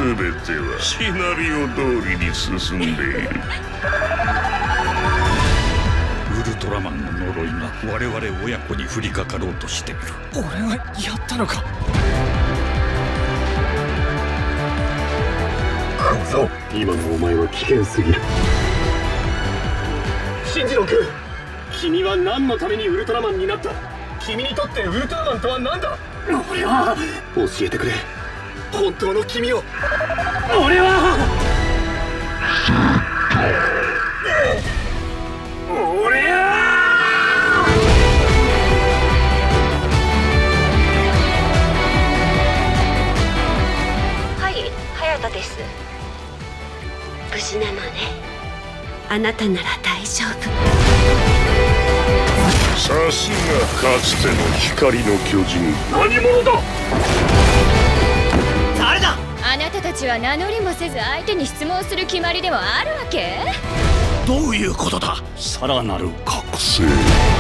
全てはシナリオ通りに進んでいる。 ウルトラマンの呪いが我々親子に降りかかろうとしている。 俺がやったのか。 小僧、今のお前は危険すぎる。 進次郎君、君は何のためにウルトラマンになった？君にとってウルトラマンとは何だ？俺は教えてくれ、本当の君を。俺ははい、隼人です。無事なのね。あなたなら大丈夫。 さすがかつての光の巨人。 何者だ？ 誰だ？ あなたたちは名乗りもせず相手に質問する決まりでもあるわけ？ どういうことだ？ さらなる覚醒。